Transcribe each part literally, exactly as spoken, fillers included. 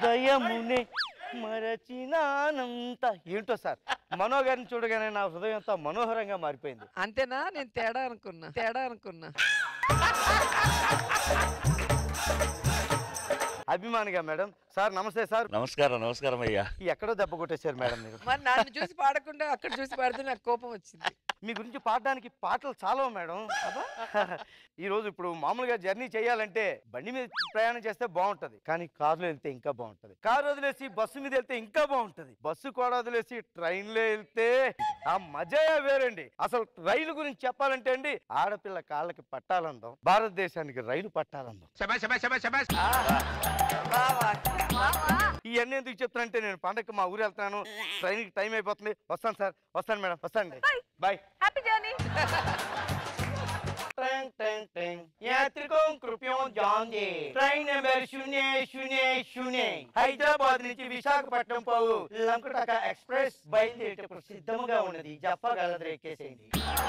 హృదయమునే మరచినానంత. ఏంటో సార్, మనో గారిని చూడగానే నా హృదయం అంతా మనోహరంగా మారిపోయింది. అంతేనా? నేను తేడా అనుకున్నా తేడా అనుకున్నా అభిమానిగా మేడం. సార్ నమస్తే సార్. నమస్కారం నమస్కారం అయ్యా. ఎక్కడో దెబ్బ కొట్టేశారు మేడం మీరు. మరి నన్ను చూసి పాడకుండా అక్కడ చూసి పాడితే నాకు కోపం వచ్చింది. మీ గురించి పాడడానికి పాటలు చాలా మేడం. ఈ రోజు ఇప్పుడు మామూలుగా జర్నీ చేయాలంటే బండి మీద ప్రయాణం చేస్తే బాగుంటది, కానీ కారులో వెళ్తే ఇంకా బాగుంటది. కారు వదిలేసి బస్సు మీద వెళ్తే ఇంకా బాగుంటది. బస్సు కూడా వదిలేసి ట్రైన్ లో వెళ్తే ఆ మజా వేరండి. అసలు రైలు గురించి చెప్పాలంటే అండి, ఆడపిల్ల కాళ్ళకి పట్టాలందాం, భారతదేశానికి రైలు పట్టాలందాం. ఇవన్నీ ఎందుకు చెప్తానంటే, నేను పండగకి మా ఊరు వెళ్తున్నాను, ట్రైన్ కి టైం అయిపోతుంది. వస్తాను సార్, వస్తాను మేడం, వస్తాను. బాయ్. Happy journey. హైదరాబాద్ నుంచి విశాఖపట్నం పోవు లంకటక ఎక్స్ప్రెస్ బయలుదేరేటప్పుడు సిద్ధముగా ఉన్నది. జఫా గలదర ఎక్కేసేయండి.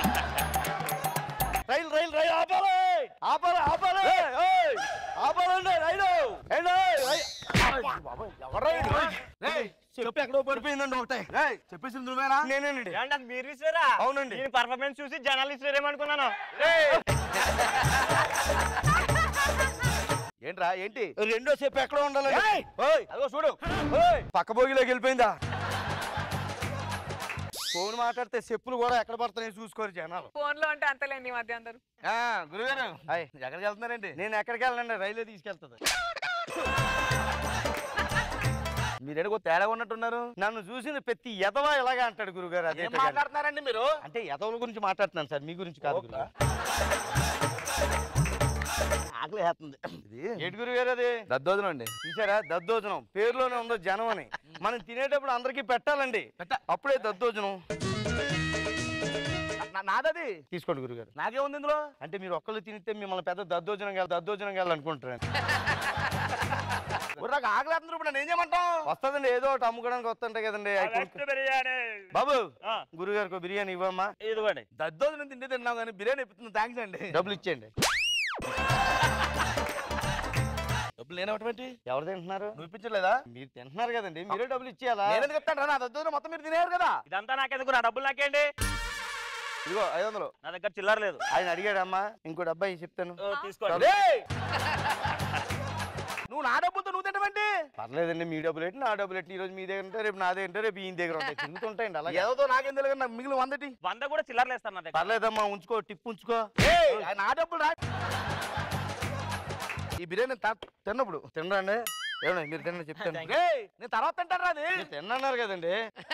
రైలు రైలు రైలు ఆపాలి ఆపాలి ఆపాలి ఆపాలండి రైలు. చెప్పి ఎక్కడో పడిపోయిందండి ఒకటే. చెప్పేసింది నువ్వేనా? నేనేనండి. మీరు ఇస్తారా? అవునండి. నేను పర్ఫార్మెన్స్ చూసి జనాలు ఇస్తారేమనుకున్నాను. ఏంట్రా ఏంటి రెండో సేపు ఎక్కడో ఉండాలి. అదో చూడు, పక్క బోగిలోకి వెళ్ళిపోయిందా. ఫోన్ మాట్లాడితే చెప్పులు కూడా ఎక్కడ పడతాయని చూసుకోరు జనాలు. ఫోన్ లో అంటే అంతలేండి ఈ మధ్య అందరు. గురుగారు ఎక్కడికి వెళ్తున్నారండి? నేను ఎక్కడికి వెళ్ళండి, రైలు తీసుకెళ్తుంది. మీరేదో తేడా ఉన్నట్టున్నారు. నన్ను చూసిన ప్రతి ఎదవా ఇలాగా అంటాడు గురుగారు. అదే మాట్లాడుతున్నారండి మీరు? అంటే ఎదవల గురించి మాట్లాడుతున్నాను సార్, మీ గురించి కాదు. ఆకలి వేస్తుంది. ఏంటి గురుగారు అది? దద్దోజనం అండి. చూసారా, దద్దోజనం పేరులోనే ఉందో జనం అని. మనం తినేటప్పుడు అందరికి పెట్టాలండి, అప్పుడే దద్దోజనం. నాదది తీసుకోండి గురుగారు. నాకేముంది ఇందులో? అంటే మీరు ఒక్కళ్ళు తినితే మిమ్మల్ని పెద్ద దద్దోజనం కాదు దద్దోజనం కాదు అనుకుంటారు. నాకు ఆకలి వేస్తుంది. ఇప్పుడు నేను ఏం చేయమంటాం? వస్తుందండి, ఏదో ఒకటి అమ్ముకోవడానికి వస్తుంటాయి కదండి. బాబు గురుగారికి బిర్యానీ ఇవ్వమ్మా. ఇదిగోండి. దద్దోజనం తింటే తిన్నాం కానీ బిర్యానీ ఇస్తుంది. థ్యాంక్స్ అండి. డబ్బులు ఇచ్చేయండి. డబ్బులు లేనటువంటి ఎవరు తింటున్నారు? నువ్వు ఇప్పించలేదా? మీరు తింటున్నారు కదండి, మీరే డబ్బులు ఇచ్చేయాలా? నేను చెప్తాను రా, నా దద్దోజనం మొత్తం మీరు తినేయారు కదా. ఇదంతా నాకెందుకు, నా డబ్బులు నాకేంటి. ఇదిగో ఐదు వందలు. నా దగ్గర చిల్లర లేదు. ఆయన అడిగాడమ్మా, ఇంకో డబ్బా చెప్తాను తీసుకోండి. నువ్వు నా డబ్బులతో నువ్వు తింటవండి. పర్లేదండి, మీ డబ్బులు ఏంటి నా డబ్బులు ఏంటి. ఈ రోజు మీ దగ్గర ఉంటాయి, రేపు నా దగ్గర ఉంటాయి, రేపు ఈయన దగ్గర ఉంటాయి, తిరుగుతుంటాయండి. అలా ఏదో నాకేం తెలియదు, నాకు మిగిలిన వందటి వంద కూడా చిల్లర లేస్తాను నా దగ్గర. పర్లేదమ్మా, ఉంచుకో, టిప్ ఉంచుకో. నా డబ్బులు రా. ఈ బిర్యానీ తిన్నప్పుడు తినరండి. ఏమన్నా మీరు తిన్న చెప్తాను. నేను తర్వాత తింటాను. అది తిన్నారు కదండి.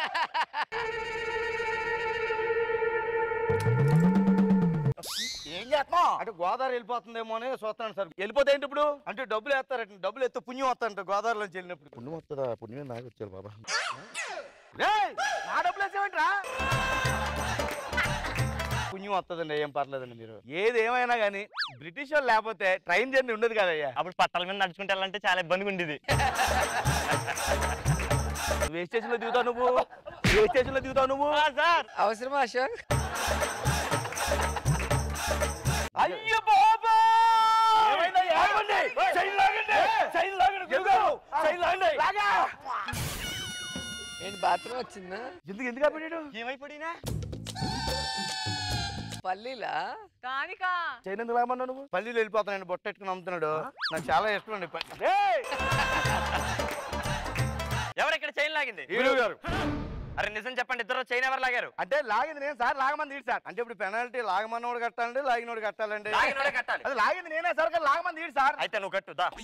ఏం చేస్తున్నావు? అంటే గోదావరి వెళ్ళిపోతుందేమో అని చూస్తాను సార్. వెళ్ళిపోతే ఏంటి ఇప్పుడు? అంటే డబ్బులు వేస్తారంట, డబ్బులు ఎత్తే పుణ్యం వస్తారంట గోదావరిలోంచి వెళ్ళినప్పుడు. పుణ్యం వస్తుందా? పుణ్యం నాకు వచ్చారు బాబా. నా డబ్బులు వేసేమంటరా? పుణ్యం వస్తుందండి, ఏం పర్లేదండి. మీరు ఏది ఏమైనా కానీ బ్రిటిష్ వాళ్ళు లేకపోతే ట్రైన్ జర్నీ ఉండదు కదయ్యా. అప్పుడు పట్టాల మీద నడుచుకుంటే వెళ్ళాలంటే చాలా ఇబ్బందిగా ఉండేది. ఏ స్టేషన్ లో దిగుతావు నువ్వు? ఏ స్టేషన్ లో దిగుతావు నువ్వు? సార్ అవసరమా అశోక్? అయ్యో బాబా, ఏంటి బాత్రూమ్ వచ్చిందా? ఎందుకు ఎందుకు పడినాడు? ఏమైపడినా? పల్లీలా? కానికా చైన్ ఎందుకు లాగమన్నావు నువ్వు? పల్లీలు వెళ్ళిపోతానండి, బొట్టెట్టుకుని అమ్ముతున్నాడు. నాకు చాలా ఇష్టం అండి. ఎవరు ఇక్కడ చైన్ లాగింది? గారు. అరే నిజం చెప్పండి, ఇద్దరు చైన్ ఎవరు లాగారు? అంటే లాగింది నేను సార్, లాగమంది ఈడు సార్. అంటే ఇప్పుడు పెనాల్టీ లాగమన్నోడు కట్టాలండి, లాగినోడు కట్టాలండి. లాగినోడే కట్టాలి. అది లాగింది నేనే సార్, కానీ లాగమంది ఈడు సార్. అయితే నువ్వు కట్టు దా.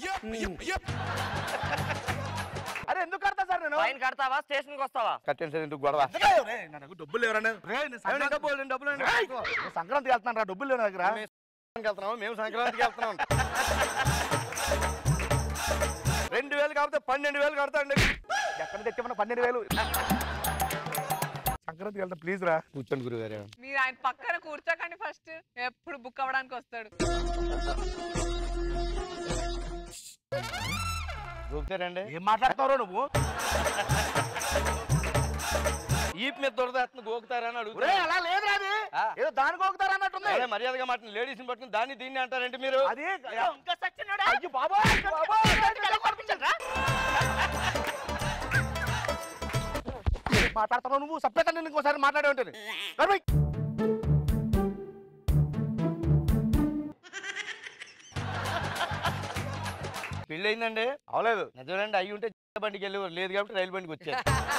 అరే ఎందుకు కడతా సార్? నేను ఫైన్ కడతావా, స్టేషన్ కి వస్తావా? కట్టండి సార్, ఎందుకు గొడవ? డబ్బులు ఎవరన్నా డబ్బులు సంక్రాంతికి వెళ్తున్నాను రా, డబ్బులు లేవు నా దగ్గర. వెళ్తున్నాము మేము, సంక్రాంతికి వెళ్తున్నాం. రెండు వేలు కాకపోతే పన్నెండు వేలు కడతాండి. ఎక్కడ తెచ్చామన్నా పన్నెండు వేలు. సంక్రాంతికి వెళ్తాం ప్లీజ్ రా. కూర్చోండి గురుగారు. మీరు ఆయన పక్కన కూర్చోకండి, ఫస్ట్ ఎప్పుడు బుక్ అవ్వడానికి వస్తాడు. గోకుతారండి. ఏం మాట్లాడతారో నువ్వు? ఈప్ మీద దొరదేస్తుంది గోకుతారని అడుగుతా. అలా లేదురా, అది ఏదో దానికి ఒకతారు అన్నట్టుంది. అదే మర్యాదగా మాట లేడీస్ ని పట్టుకుని దాన్ని దీన్ని అంటారంటే మీరు. అది ఇంకా సచ్చినోడా? అయ్యో బాబాయ్, బాబాయ్, మాట్లాడుతున్నావు నువ్వు సపరేట్ నేను ఇంకోసారి మాట్లాడే ఉంటుంది. పెళ్ళి అయిందండి? అవలేదు. నిజమేనండి, అయ్యి ఉంటే బండికి వెళ్ళేవారు, లేదు కాబట్టి రైలు బండికి వచ్చారు.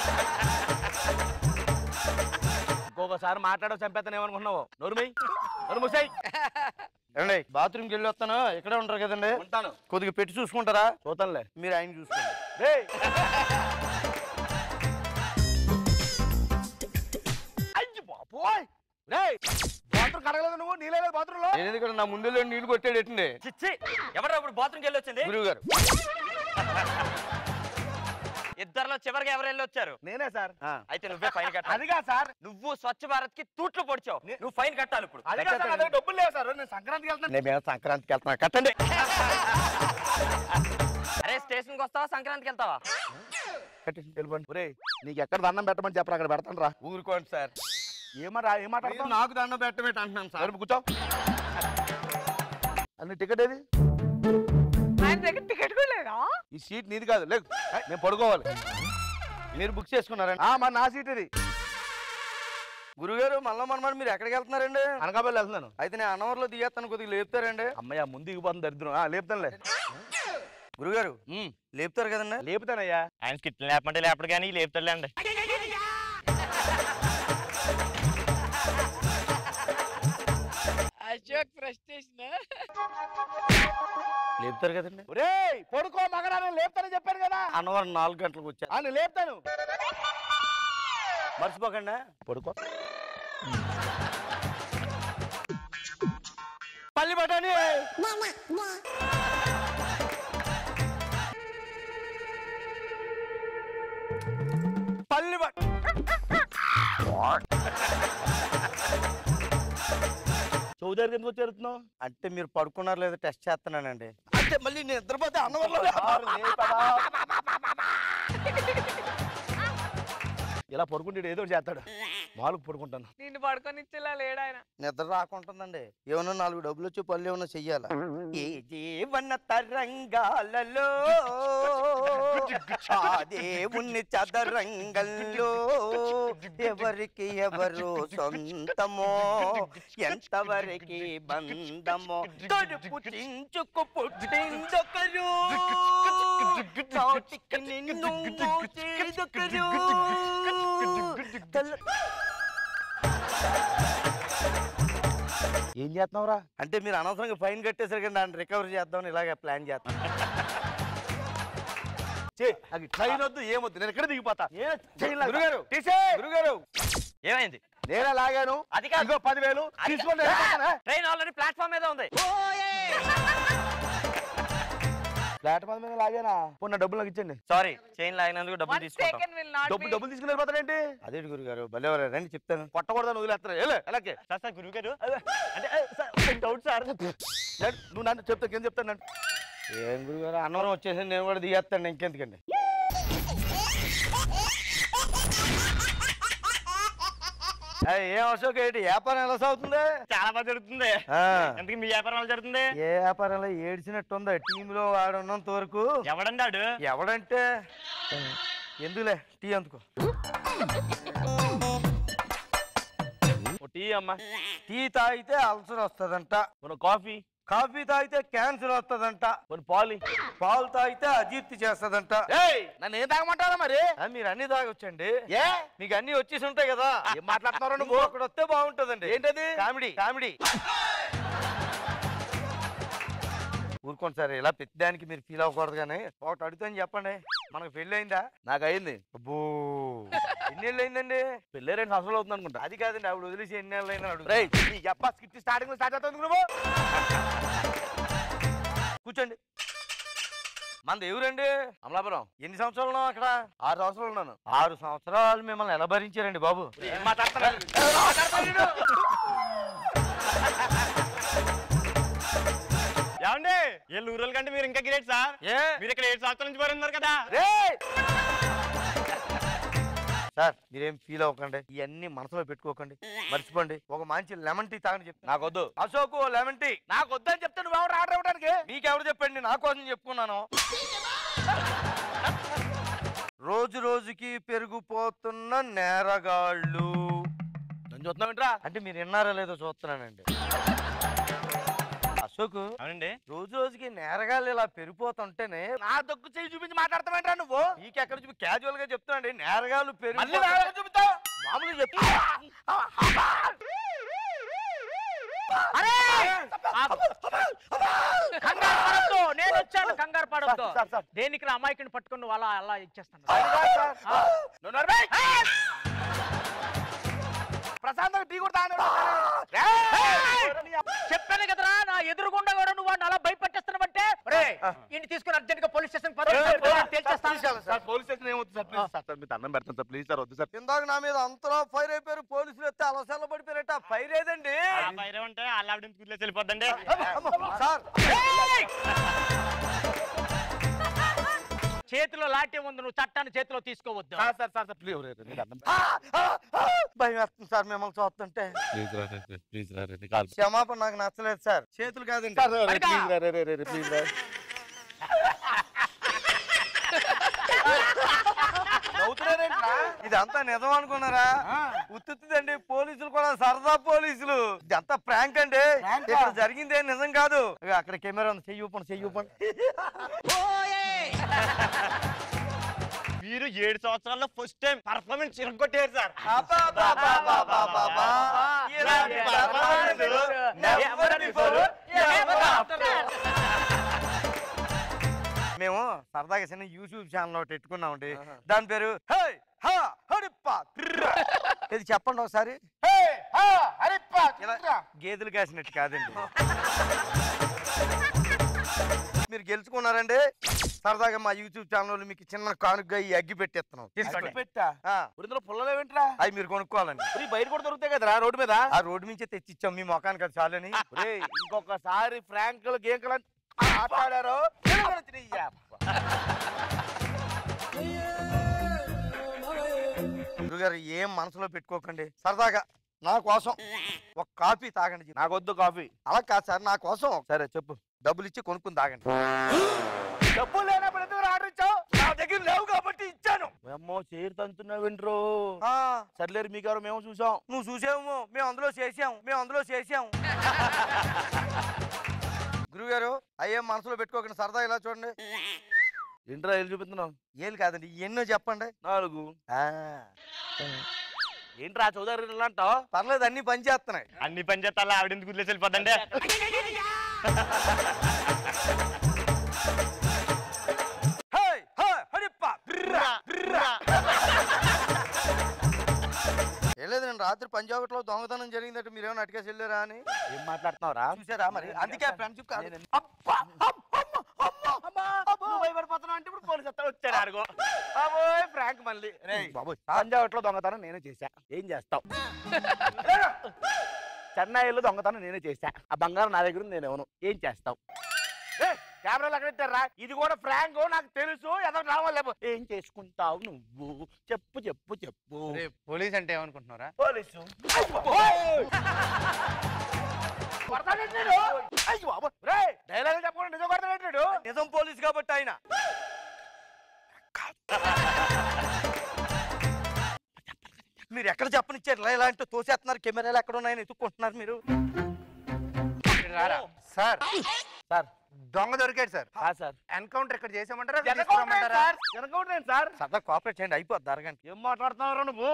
ఇంకొకసారి మాట్లాడవు చంపేస్తాను ఏమనుకున్నావు? నోరుమై నోరు మూసాయి. ఏమండి బాత్రూమ్కి వెళ్ళి వస్తాను, ఇక్కడే ఉంటారు కదండి. ఉంటాను. కొద్దిగా పెట్టి చూసుకుంటారా? చూతానులే. మీరు ఆయన చూసుకోండి. అయ్యి బాబోయ్, రేయ్ బాత్రూమ్ కడగలేదు నువ్వు? నీళ్ళు బాత్రూమ్ లో? నేను ఎందుకంటే నా ముందు నీళ్లు కొట్టాడు ఎట్టండి. చిచ్చి ఎవరు ఇప్పుడు బాత్రూమ్కి వెళ్ళి వచ్చింది? గురువు గారు. ఇద్దరులో చివరికి ఎవరు వెళ్ళి వచ్చారు? నేనే సార్. అయితే నువ్వే ఫైన్ కట్టాలి. అదిగా సార్, నువ్వు స్వచ్ఛ భారత్ కి తూట్లు పొడిచావు, నువ్వు ఫైన్ కట్టాలి ఇప్పుడు. అదిగా సార్, నా దగ్గర డబ్బులు లేవు సార్. నేను సంక్రాంతికి వెళ్తాను. నేను సంక్రాంతికి వెళ్తున్నా, కట్టండి. అరే స్టేషన్ కి వస్తావా సంక్రాంతికి వెళ్తావా? కట్టండి, వెళ్ళిపోండి. ఒరే నీకు ఎక్కడ దండం పెట్టమని చెప్పరా, అక్కడ పెడతాను రా. ఊరుకోండి సార్. ఏమరా ఏం మీరు మాట్లాడుతున్నావు? నాకు దండం పెట్టమేట అంటున్నాను సార్. సరే కూర్చో. అన్ని టికెట్ ఏది? ఆయన దగ్గర టికెట్ కూడా లేదా? ఈ సీట్ నీది కాదు, లేదు నేను పడుకోవాలి. మీరు బుక్ చేసుకున్నారండి? ఆ మా నా సీట్ ఇది. గురుగారు మళ్ళా మనమాట మీరు ఎక్కడికి వెళ్తున్నారండి? అనకాపల్లి వెళ్తున్నాను. అయితే నేను అన్నవరంలో దిగేస్తాను, కొద్దిగా లేపుతారండి? అమ్మయ్య ముందు దిగిపోతుంది దరిద్రం. ఆ, లేపుతానులే. గురుగారు లేపుతారు కదండి? లేపుతానయ్యా. ఆయన స్కిట్లు లేపమంటే లేపడు కానీ లేపుతాడులేండి. అశోక్ ఫ్రస్ట్రేషన్. లేపుతారు కదండి? ఒరేయ్ పడుకో మగరా, నేను లేపుతానని చెప్పాను కదా. అన్నవరం నాలుగు గంటలకు వచ్చా. ఆ, నేను లేపుతాను. మర్చిపోకండి. పడుకో. పల్లి బఠానీ. పల్లి బఠ చౌదరి ఎందుకు చేరుతున్నావు? అంటే మీరు పడుకున్నారు లేదా టెస్ట్ చేస్తున్నానండి. అంటే మళ్ళీ నేను నిద్రపోతే అన్నవరంలో ఇలా పడుకుంటే ఏదో ఒకటి చేస్తాడు. మాలకు పడుకుంటాను. నిన్ను పడుకొని ఇచ్చేలా లేడు ఆయన. నిద్ర రాకుంటుందండి. ఏమన్నా నాలుగు డబ్బులు వచ్చి పళ్ళు ఏమన్నా చెయ్యాలా? ఏ జీవన తరంగాలలో ఆ దేవుని చదరంగంలో ఎవరికి ఎవరు సొంతమో ఎంతవరకు బంధమో తడుపు చించుకు పుట్టిందొకరు నోటికి నిన్ను మోచేదొకరు. ఏం చేస్తున్నావురా? అంటే మీరు అనవసరంగా ఫైన్ కట్టేసరి కానీ దాన్ని రికవర్ చేద్దామని ఇలాగే ప్లాన్ చేస్తాను. ట్రైన్ వద్దు ఏమొద్దు, నేను ఎక్కడ దిగిపోతా. గురుగారు గురుగారు ఏమైంది? నేనే లాగాను. అది కాదు. ఇదిగో పదివేలు తీసుకోండి. ట్రైన్ ఆల్రెడీ ప్లాట్ఫామ్ మీద ఉంది. ప్లాట్ఫామ్ మీద లాగానా? పోనీ డబ్బులు నాకు ఇచ్చండి. సారీ చైన్ లాగినందుకు డబ్బులు One తీసుకుంటాం. second will not డబ్బులు be. డబ్బులు తీసుకుని వెళ్ళిపోతారేంటి? అదే గురుగారు భలేవారు రండి చెప్తాను. కొట్టకూడదని వదిలేస్తారు. అలాగే సార్ సార్ గురువు గారు అంటే డౌట్ సార్. నువ్వు నన్ను చెప్తా, ఏం చెప్తాను నన్ను. ఏం గురుగారు అన్నవరం వచ్చేసి నేను కూడా దిగేస్తాను, ఇంకెందుకండి. ఏం అశోక్ ఏంటి వ్యాపారం ఎలా సాగుతుంది? చాలా బాగా జరుగుతుంది. ఆ, ఎందుకు మీ వ్యాపారం ఎలా జరుగుతుంది? ఏ వ్యాపారంలో ఏడ్చినట్టుందా? టీంలో వాడు ఉన్నంత వరకు ఎవడండాడు? ఎవడంటే ఎందుకులే టీ అందుకో. టీ అమ్మా. టీ తాగితే అల్సర్ వస్తుందంట, మన కాఫీ. కాఫీ తాగితే క్యాన్సర్ వస్తుందంట, మన పాలు. పాలు తాగితే అజీర్తి చేస్తదంట. నన్ను ఏం తాగమంటారా మరి? ఆ, మీరు అన్ని తాగొచ్చండి. ఏ మీకు అన్ని వచ్చేసి ఉంటాయి కదా. ఏం మాట్లాడుతున్నావు నువ్వు? నువ్వు అక్కడ వస్తే బాగుంటుందండి. ఏంటది? Comedy comedy. ఊరుకోండి సార్, ఇలా పెద్దదానికి మీరు ఫీల్ అవ్వకూడదు. కానీ ఒకటి అడుగుతాను చెప్పండి, మనకు పెళ్ళి అయిందా? నాకు అయింది. అబ్బో ఎన్నేళ్ళు అయిందండి? పెళ్ళి రెండు సంవత్సరాలు అవుతుంది అనుకుంటా. అది కాదండి, ఆవిడ వదిలేసి ఎన్నేళ్ళు అయిందని అడుగు. రేయ్ నీ అబ్బా స్కిట్ స్టార్టింగ్ స్టార్ట్ అవుతుంది నువ్వు. కూర్చోండి. మనది ఎవరండి? అమలాపురం. ఎన్ని సంవత్సరాలు ఉన్నావు అక్కడ? ఆరు సంవత్సరాలు ఉన్నాను. ఆరు సంవత్సరాలు మిమ్మల్ని ఎలా భరించారండి బాబు? ఏం మాట్లాడుతున్నావు? ఏం మాట్లాడుతున్నావు నేను? ఏమండి వీళ్ళు ఊరుల కంటే మీరు ఇంకా గ్రేట్ సార్. ఏ మీరు ఇక్కడ ఏడు సంవత్సరాల నుంచి పోరున్నారు కదా. రేయ్ సార్ మీరేం ఫీల్ అవ్వకండి, ఇవన్నీ మనసులో పెట్టుకోకండి, మర్చిపోండి. ఒక మంచి లెమన్ టీ తాగని చెప్తాను. నాకొద్దు. Ashok lemon tea. నాకు వద్దని చెప్తే నువ్వు ఎవరు ఆర్డర్ ఇవ్వడానికి? మీకెవరు చెప్పండి, నా కోసం చెప్పుకున్నాను. రోజు రోజుకి పెరిగిపోతున్న నేరగాళ్ళు. నన్ను చూస్తున్నావేంట్రా? అంటే మీరు విన్నారా లేదో చూస్తున్నానండి. అశోక్, అవునండి. రోజు రోజుకి నేరగాళ్ళు ఇలా పెరిగిపోతుంటేనే నా దొక్కు చెయ్యి చూపించి మాట్లాడతావేంట్రా నువ్వు? నీకెక్కడ చూపి క్యాజువల్ గా చెప్తానండి. నేరగాళ్ళు మళ్ళీ పెరిగి వేరే చూపిస్తావు? మామూలుగా చెప్తా. అరే కంగారు పడద్దు, నేను వచ్చాను. కంగారు పడద్దు. Sir, sir. దేనికి అమాయకుని పట్టుకుని నువ్వు అలా అలా ఇచ్చేస్తాను. నువ్వు నోరు మూయ్. ప్రశాంతంగా టీ కూడా తాగను. చెప్పాను కదరా, నా ఎదురుగుండా కూడా నువ్వు వాడిని అలా భయపెట్టేస్తున్నావంటే ఇంటి తీసుకుని అర్జెంట్ గా పోలీస్ స్టేషన్ తేల్చేస్తాను. సార్ పోలీస్ స్టేషన్ ఏమవుతుంది సార్? ప్లీజ్ సార్, మీకు దండం పెడతాను సార్, ప్లీజ్ సార్, వద్దు సార్. ఇందాక నా మీద అంతలా ఫైర్ అయిపోయారు, పోలీసులు ఎత్తే అలసల్ల పడిపోయారట. ఫైర్ ఏదండి బయట ఉంటే వాళ్ళ ఆవిడ గుర్తులేసి వెళ్ళిపోద్దండి. సార్. చేతిలో లాఠీ ఉంది, నువ్వు చట్టాన్ని చేతిలో తీసుకోవద్దు. సార్ సార్ సార్ ప్లీజ్ దండం భయం వేస్తుంది సార్ మిమ్మల్ని చూస్తుంటే. ప్లీజ్ రా ప్లీజ్ రా రే కాదు క్షమాపణ, నాకు నచ్చలేదు సార్. చేతులు కాదండి. సార్ ప్లీజ్ రా రే రే రే ప్లీజ్ రా. ఇదంతా నిజం అనుకున్నారా? ఉత్తుదండి, పోలీసులు కూడా సరదా పోలీసులు. ఇదంతా ప్రాంక్ అండి, ఇక్కడ జరిగింది ఏం నిజం కాదు. అక్కడ కెమెరా ఉంది, చెయ్యి ఊపండి, చెయ్యి ఊపండి. మీరు ఏడు సంవత్సరాల్లో ఫస్ట్ టైం పర్ఫార్మెన్స్ ఇరగొట్టారు సార్. అబ్బా, అబ్బా, అబ్బా, అబ్బా, అబ్బా, అబ్బా. ఇలాంటి performance never before, ever after. మేము సరదాగా చిన్న యూట్యూబ్ ఛానల్ ఒకటి పెట్టుకున్నామండి. దాని పేరు హే హా హరిప్పా తిర్రా. ఇది చెప్పండి ఒకసారి. హే హా హరిప్పా ఇలా గేదెలు కాసినట్టు కాదండి. మీరు గెలుచుకున్నారండి. సరదాగా మా యూట్యూబ్ ఛానల్ మీకు చిన్న కానుకగా ఈ అగ్గి పెట్టేస్తున్నాం. తీసుకోండి. పెట్టా ఆ, ఇందులో పుల్లలేవేంట్రా? అవి మీరు కొనుక్కోవాలండి. మరి బయట కూడా దొరుకుతాయి కదరా రోడ్డు మీద? ఆ రోడ్డు నుంచే తెచ్చిచ్చాం మీ మొఖానికి, అది చాలని. ఒరేయ్, ఇంకొకసారి ఫ్రాంకులు గేంకలు ఆటాడారో గురుగారు ఏం మనసులో పెట్టుకోకండి. సరదాగా నా కోసం ఒక కాఫీ తాగండి. నాకొద్దు కాఫీ. అలా కాదు సార్, నా కోసం. సరే చెప్పు, డబ్బులు ఇచ్చి కొనుక్కుని తాగండి. డబ్బులు లేనప్పుడు ఎందుకు ఆర్డర్ ఇచ్చావు? నా దగ్గర లేవు కాబట్టి ఇచ్చాను. ఏమో చేరు తంతున్నావు వింట్రో. ఆ, సర్లేరు మీ గారు మేము చూసాం. నువ్వు చూసాము, మేము అందులో చేసాం, మేము అందులో చేసాం. గురుగారు అయ్యేం మనసులో పెట్టుకోకండి, సరదా ఇలా చూడండి. ఏంట్రా ఏళ్ళు చూపిస్తున్నావు? ఏం కాదండి, ఎన్నో చెప్పండి. నాలుగు. ఆ, ఏంట్రా చౌదరి అంటావు? పర్లేదు, అన్ని పని చేస్తున్నాయి. అన్ని పని చేస్తా ఆవిడ గుర్తులేసి వెళ్ళిపోద్దండి. హే హే హరిప్పా బిర్రా బిర్రా. ఏం లేదు, నేను రాత్రి పంజాబట్లో దొంగతనం జరిగిందట, మీరేమైనా అటుకేసి వెళ్ళారా అని. ఏం మాట్లాడుతున్నావురా? చూసారా మరి? అందుకే ఫ్రెండ్షిప్ కాదు. అబ్బా, అబ్బా, అమ్మా, అమ్మా, అబ్బా. నువ్వు భయపడిపోతున్నావు అంటే ఇప్పుడు పోలీసు వస్తారు, వచ్చాడు అడుగు. బాబోయ్ ఫ్రాంక్ మళ్ళీ. రేయ్ బాబోయ్, పంజాబట్లో దొంగతనం నేనే చేశా. ఏం చేస్తావు? చెన్నైలో దొంగతనం నేనే చేశా. ఆ బంగారం నా దగ్గర ఉంది, నేనేమను. ఏం చేస్తావు? కెమెరాలు అక్కడ ఇస్తారా? ఇది కూడా ఫ్రాంక్, నాకు తెలుసు. ఏదో రావాలి. ఏం చేసుకుంటావు నువ్వు? చెప్పు చెప్పు చెప్పు. పోలీస్ అంటే ఏమనుకుంటున్నారా? పోలీసు డైలాగ్ చెప్పకుండా నిజం కొడతాడు. నిజం పోలీస్ కాబట్టి ఆయన. మీరు ఎక్కడ చెప్పనిచ్చారు? ఇలా ఇలాంటి తోసేస్తున్నారు, కెమెరాలు ఎక్కడ ఉన్నాయని ఎత్తుక్కుంటున్నారు మీరు. సార్ సార్ దొంగ దొరికాడు సార్. సార్ ఎన్కౌంటర్ ఇక్కడ చేసామంటారా? ఎనకౌంటర్ సార్. సరదా కోఆపరేట్ చేయండి, అయిపోద్ది అరగంట. ఏం మాట్లాడుతున్నావు నువ్వు?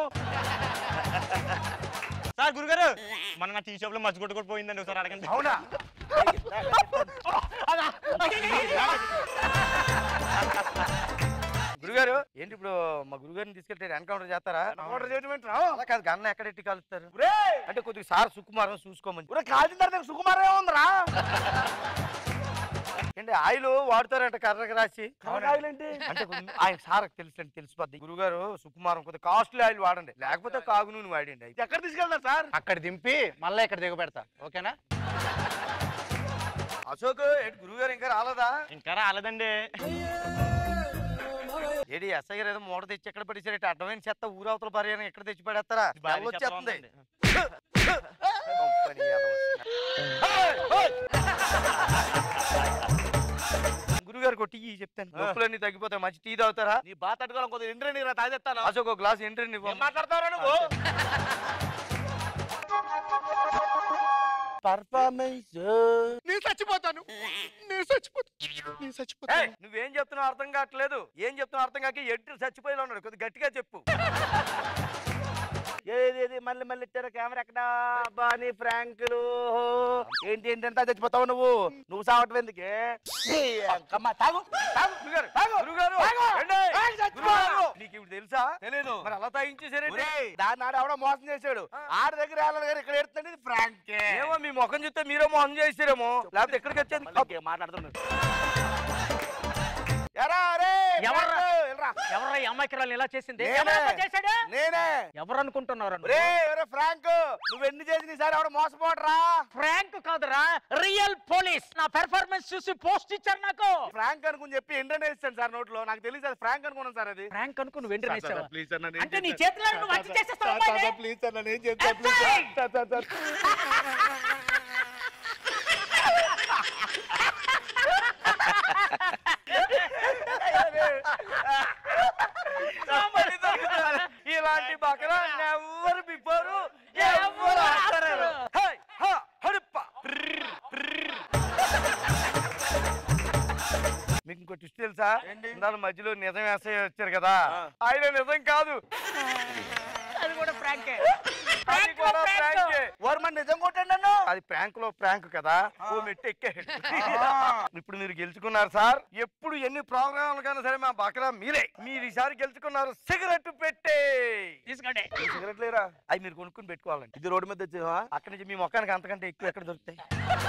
సార్ గురుగారు మన నా టీ షాప్ లో మజ్జిగొట్టు కూడా పోయిందండి, ఒకసారి అడగండి. అవునా? గురుగారు ఏంటి ఇప్పుడు మా గురుగారిని తీసుకెళ్తే ఎన్కౌంటర్ చేస్తారా? ఎన్కౌంటర్ చేయడం ఏంట్రా? అలా కాదు, గన్న ఎక్కడ ఎట్టి కలుస్తారు ఒరేయ్, అంటే కొద్దిగా సార్ సుకుమారం చూసుకోమని. ఒరేయ్, కాల్చిన తర్వాత సుకుమార్ ఏముందిరా? ఏంటి ఆయిల్ వాడతారంట కర్రకి రాసి. ఆయిల్ ఏంటి? అంటే కొంచెం ఆయన సార్ తెలుసు అండి, తెలిసిపోద్ది. గురుగారు సుకుమారం కొద్దిగా కాస్ట్లీ ఆయిల్ వాడండి, లేకపోతే కాగు నూనె వాడండి. అయితే ఎక్కడ తీసుకెళ్తారు సార్? అక్కడ దింపి మళ్ళీ ఇక్కడ దిగ పెడతా, ఓకేనా? అశోక్ ఏంటి గురుగారు ఇంకా రాలేదా? ఇంకా రాలేదండి. ఏడి ఎస్ఐ గారు ఏదో మూట తెచ్చి ఎక్కడ పడేసారట అడ్డమైన చెత్త ఊరవతల భార్య ఎక్కడ తెచ్చి పడేస్తారా వచ్చేస్తుంది గురుగారు కొట్టి చెప్తాను నొప్పులన్నీ తగ్గిపోతాయి మంచి టీ తాగుతారా నీ బాత అడగాలి కొద్దిగా ఎండ్రీ నీరు తాగేస్తాను అసలు ఒక గ్లాస్ ఎంట్రీ మాట్లాడతారా నువ్వు పర్ఫార్మెన్స్ నేను చచ్చిపోతాను నేను చచ్చిపోతాను నేను చచ్చిపోతాను నువ్వేం చెప్తున్నావు అర్థం కావట్లేదు ఏం చెప్తున్నావు అర్థం కాక ఎడ్డు చచ్చిపోయేలా ఉన్నాడు కొద్దిగా గట్టిగా చెప్పు ఏది మళ్ళీ మళ్ళీ ఇచ్చారు కెమెరా ఎక్కడ అబ్బా నీ ఫ్రాంకులు ఏంటి ఏంటి అంతా చచ్చిపోతావు నువ్వు నువ్వు సావటం ఎందుకే తాగు నీకు ఇప్పుడు తెలుసా తెలీదు మరి అలా తాగించేసారంటే దాన్ని ఆడ ఎవడో మోసం చేశాడు ఆడ దగ్గర వెళ్ళాలి గారు ఇక్కడ ఎడుతుంది ఫ్రాంకే ఏమో మీ ముఖం చూస్తే మీరే మోసం చేసారేమో లేకపోతే ఎక్కడికి వచ్చేది మాట్లాడుతున్నాడు ఎవరా ఈ అమ్మాయికి ఇలా చేసింది చేశాడు నేనే ఎవరు అనుకుంటున్నారు ఫ్రాంక్ నువ్వు ఎన్ని చేసి ఈసారి ఎవడ మోసపోడరా ఫ్రాంక్ కాదురా రియల్ పోలీస్ నా పెర్ఫార్మెన్స్ చూసి పోస్ట్ ఇచ్చారు నాకు ఫ్రాంక్ అనుకుని చెప్పి ఎంట్రనే ఇస్తాను సార్ నోట్లో నాకు తెలియదు అది ఫ్రాంక్ అనుకున్నాను సార్ అది ఫ్రాంక్ అనుకుని నువ్వు ఎంటర్ చేసావా ప్లీజ్ సార్ నన్ను అంటే నీ చేతిలో నువ్వు వచ్చి చేసేస్తావు అమ్మాయిని? ప్లీజ్ సార్ నన్ను ఏం చేస్తా ప్లీజ్ సార్ సార్ సార్ ఇలాంటి బకరా ఎవరు బిఫోరు ఎవరు ఆడతారు మీకు ఇంకో ట్విస్ట్ తెలుసా ఇందాక మధ్యలో నిజం వేసే వచ్చారు కదా ఆయన నిజం కాదు అది కూడా ఫ్రాంకే అది కూడా ప్రాంకే. వర్మ నిజం కొట్టండి నన్ను అది ప్రాంక్ లో ప్రాంక్ కదా ఓ మెట్టు ఎక్కాడు ఇప్పుడు మీరు గెలుచుకున్నారు సార్ ఎప్పుడు ఎన్ని ప్రోగ్రాంలు కన్నా సరే మా బకరా మీరే మీరు ఈసారి గెలుచుకున్నారు సిగరెట్ పెట్టే తీసుకోండి సిగరెట్ లేరా అవి మీరు కొనుక్కుని పెట్టుకోవాలండి ఇది రోడ్డు మీద తెచ్చావా అక్కడి నుంచి మీ మొక్కానికి అంతకంటే ఎక్కువ ఎక్కడ దొరుకుతాయి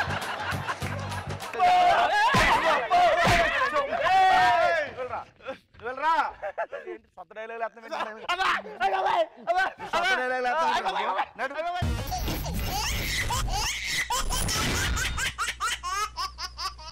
వెళ్ళరా సొంత డైలాగ్